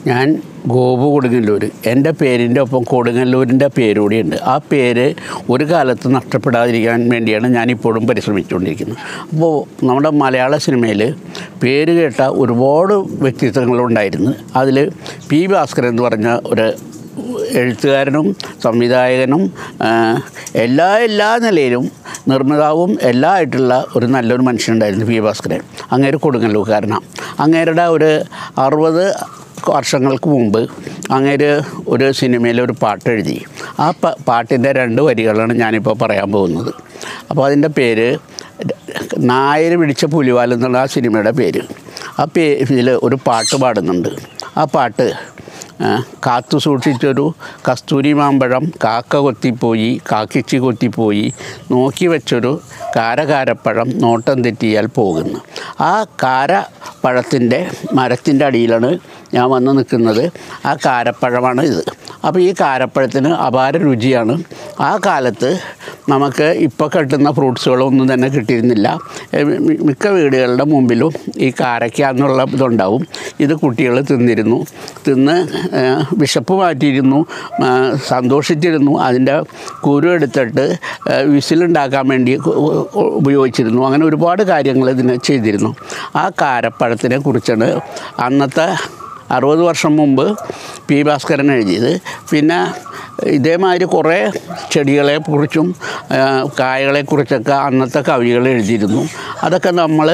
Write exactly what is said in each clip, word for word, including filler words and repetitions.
ഞാൻ ഗോപു കൊടുങ്ങല്ലൂർ. എൻ്റെ പേരിൻ്റെ ഒപ്പം കൊടുങ്ങല്ലൂരിൻ്റെ പേര് കൂടിയുണ്ട്. ആ പേര് ഒരു കാലത്ത് നഷ്ടപ്പെടാതിരിക്കാൻ വേണ്ടിയാണ് ഞാനിപ്പോഴും പരിശ്രമിച്ചുകൊണ്ടിരിക്കുന്നത്. അപ്പോൾ നമ്മുടെ മലയാള സിനിമയിൽ പേര് കേട്ട ഒരുപാട് വ്യക്തിത്വങ്ങളുണ്ടായിരുന്നു. അതിൽ പി ഭാസ്കരൻ എന്ന് പറഞ്ഞ ഒരു എഴുത്തുകാരനും സംവിധായകനും എല്ലാ എല്ലാ നിലയിലും നിർമ്മിതാവും എല്ലാം ആയിട്ടുള്ള ഒരു നല്ലൊരു മനുഷ്യനുണ്ടായിരുന്നു പി ഭാസ്കരൻ. അങ്ങേര് കൊടുങ്ങല്ലൂർക്കാരനാണ്. അങ്ങേരുടെ ഒരു അറുപത് വർഷങ്ങൾക്ക് മുമ്പ് അങ്ങേര് ഒരു സിനിമയിൽ ഒരു പാട്ട് എഴുതി. ആ പാട്ടിൻ്റെ രണ്ട് വരികളാണ് ഞാനിപ്പോൾ പറയാൻ പോകുന്നത്. അപ്പോൾ അതിൻ്റെ പേര് നായർ പിടിച്ച പുലിവാൽ എന്നുള്ള ആ സിനിമയുടെ പേര്. ആ പേ ഇതിൽ ഒരു പാട്ട് പാടുന്നുണ്ട്. ആ പാട്ട് കാത്തു സൂക്ഷിച്ചൊരു കസ്തൂരി മാമ്പഴം കാക്ക കൊത്തിപ്പോയി കാക്കിച്ചി കൊത്തിപ്പോയി നോക്കി വെച്ചൊരു കാരകാരപ്പഴം നോട്ടം തെറ്റിയാൽ പോകുന്നു. ആ കാരപ്പഴത്തിൻ്റെ മരത്തിൻ്റെ അടിയിലാണ് ഞാൻ വന്ന് നിൽക്കുന്നത്. ആ കാരപ്പഴമാണ് ഇത്. അപ്പോൾ ഈ കാരപ്പഴത്തിന് അപാര രുചിയാണ്. ആ കാലത്ത് നമുക്ക് ഇപ്പോൾ കിട്ടുന്ന ഫ്രൂട്ട്സുകളൊന്നും തന്നെ കിട്ടിയിരുന്നില്ല. മിക്ക വീടുകളുടെ മുമ്പിലും ഈ കാരയ്ക്ക എന്നുള്ള ഇതുണ്ടാവും. ഇത് കുട്ടികൾ തിന്നിരുന്നു. തിന്ന് വിശപ്പ് മാറ്റിയിരുന്നു, സന്തോഷിച്ചിരുന്നു. അതിൻ്റെ കുരു എടുത്തിട്ട് വിസിലുണ്ടാക്കാൻ വേണ്ടി ഉപയോഗിച്ചിരുന്നു. അങ്ങനെ ഒരുപാട് കാര്യങ്ങൾ ഇതിനെ ചെയ്തിരുന്നു. ആ കാരപ്പഴത്തിനെ കുറിച്ചാണ് അന്നത്തെ അറുപത് വർഷം മുമ്പ് പി ഭാസ്കരൻ എഴുതിയത്. പിന്നെ ഇതേമാതിരി കുറേ ചെടികളെക്കുറിച്ചും കായകളെക്കുറിച്ചൊക്കെ അന്നത്തെ കവികൾ എഴുതിയിരുന്നു. അതൊക്കെ നമ്മൾ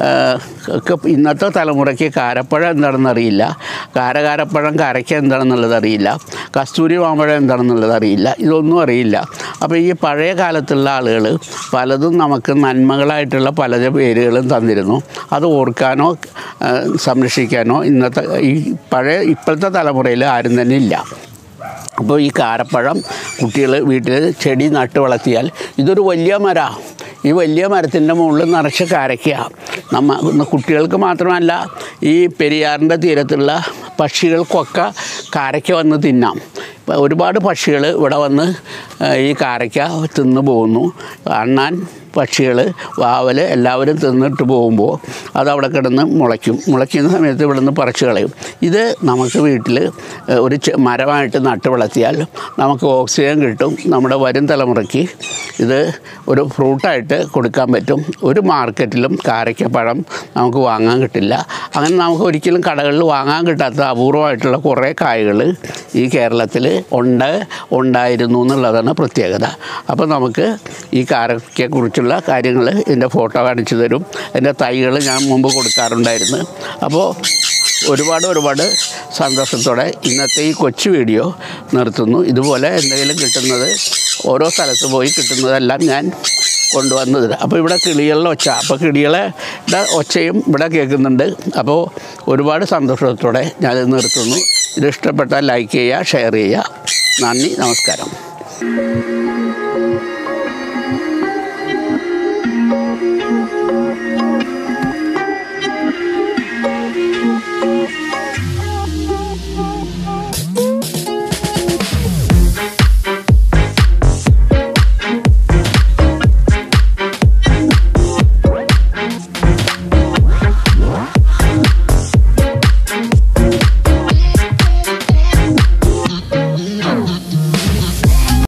ഇന്നത്തെ തലമുറയ്ക്ക് കാരപ്പഴം എന്താണെന്ന് അറിയില്ല, കാരകാരപ്പഴം കാരയ്ക്ക എന്താണെന്നുള്ളത് അറിയില്ല, കസ്തൂരി മാമ്പഴം എന്താണെന്നുള്ളത് അറിയില്ല, ഇതൊന്നും അറിയില്ല. അപ്പോൾ ഈ പഴയ കാലത്തുള്ള ആളുകൾ പലതും നമുക്ക് നന്മകളായിട്ടുള്ള പല പേരുകളും തന്നിരുന്നു. അത് ഓർക്കാനോ സംരക്ഷിക്കാനോ ഇന്നത്തെ ഈ പഴയ ഇപ്പോഴത്തെ തലമുറയിൽ ആരും തന്നെ ഇല്ല. അപ്പോൾ ഈ കാരപ്പഴം കുട്ടികൾ വീട്ടിൽ ചെടി നട്ട് വളർത്തിയാൽ ഇതൊരു വലിയ മരമാണ്. ഈ വലിയ മരത്തിൻ്റെ മുകളിൽ നിറച്ച് കാരയ്ക്ക. നമ്മ കുട്ടികൾക്ക് മാത്രമല്ല, ഈ പെരിയാറിൻ്റെ തീരത്തുള്ള പക്ഷികൾക്കൊക്കെ കാരയ്ക്ക വന്ന് തിന്നാം. ഒരുപാട് പക്ഷികൾ ഇവിടെ വന്ന് ഈ കാരയ്ക്ക തിന്ന് പോകുന്നു. അണ്ണാൻ പക്ഷികൾ, വാവൽ എല്ലാവരും തിന്നിട്ട് പോകുമ്പോൾ അതവിടെ കിടന്ന് മുളയ്ക്കും. മുളയ്ക്കുന്ന സമയത്ത് ഇവിടെ നിന്ന് പറിച്ച് കളയും. ഇത് നമുക്ക് വീട്ടിൽ ഒരു മരമായിട്ട് നട്ട് വളർത്തിയാൽ നമുക്ക് ഓക്സിജൻ കിട്ടും. നമ്മുടെ വരും തലമുറയ്ക്ക് ഇത് ഒരു ഫ്രൂട്ടായിട്ട് കൊടുക്കാൻ പറ്റും. ഒരു മാർക്കറ്റിലും കാരയ്ക്കപ്പഴം നമുക്ക് വാങ്ങാൻ കിട്ടില്ല. അങ്ങനെ നമുക്ക് ഒരിക്കലും കടകളിൽ വാങ്ങാൻ കിട്ടാത്ത അപൂർവമായിട്ടുള്ള കുറേ കായകൾ ഈ കേരളത്തിൽ ഉണ്ട് ഉണ്ടായിരുന്നു എന്നുള്ളതാണ് പ്രത്യേകത. അപ്പോൾ നമുക്ക് ഈ കാരയ്ക്കയെക്കുറിച്ചുള്ള കാര്യങ്ങൾ ഇതിൻ്റെ ഫോട്ടോ കാണിച്ചു തരും. എൻ്റെ തൈകൾ ഞാൻ മുമ്പ് കൊടുക്കാറുണ്ടായിരുന്നു. അപ്പോൾ ഒരുപാട് ഒരുപാട് സന്തോഷത്തോടെ ഇന്നത്തെ ഈ കൊച്ചു വീഡിയോ നിർത്തുന്നു. ഇതുപോലെ എന്തെങ്കിലും കിട്ടുന്നത് ഓരോ സ്ഥലത്ത് പോയി കിട്ടുന്നതെല്ലാം ഞാൻ കൊണ്ടുവന്നത്. അപ്പോൾ ഇവിടെ കിളികളുടെ ഒച്ച, അപ്പോൾ കിളികളെ ഒച്ചയും ഇവിടെ കേൾക്കുന്നുണ്ട്. അപ്പോൾ ഒരുപാട് സന്തോഷത്തോടെ ഞാനിത് നിർത്തുന്നു. ഇത് ഇഷ്ടപ്പെട്ടാൽ ലൈക്ക് ചെയ്യുക, ഷെയർ ചെയ്യുക. നന്ദി, നമസ്കാരം.